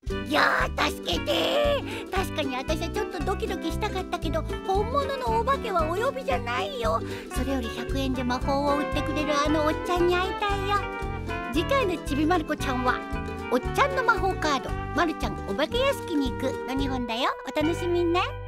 いやー、助けてー。確かに私はちょっとドキドキしたかったけど、本物のお化けはお呼びじゃないよ。それより100円で魔法を売ってくれるあのおっちゃんに会いたいよ。次回のちびまる子ちゃんは、おっちゃんの魔法カード、まるちゃんお化け屋敷に行くの2本だよ。お楽しみにね。